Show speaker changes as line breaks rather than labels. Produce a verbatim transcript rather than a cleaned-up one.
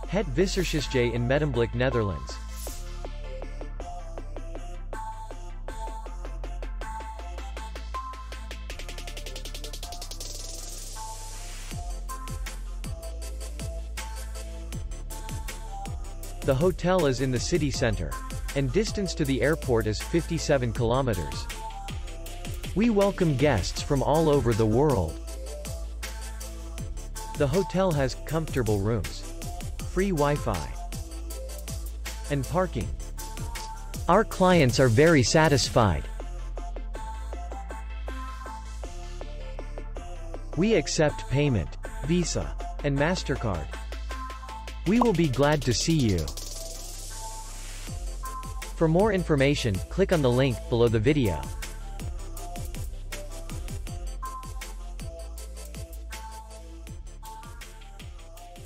Het Vissershuisje in Medemblik, Netherlands. The hotel is in the city center, and distance to the airport is fifty-seven kilometers. We welcome guests from all over the world. The hotel has comfortable rooms, free Wi-Fi, and parking. Our clients are very satisfied. We accept payment, Visa, and MasterCard. We will be glad to see you. For more information, click on the link below the video.